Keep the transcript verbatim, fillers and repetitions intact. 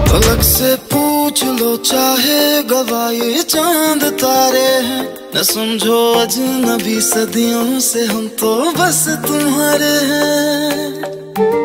अलग से पूछ लो चाहे गवाए चांद तारे हैं, न समझो अजनबी सदियों से हम तो बस तुम्हारे हैं।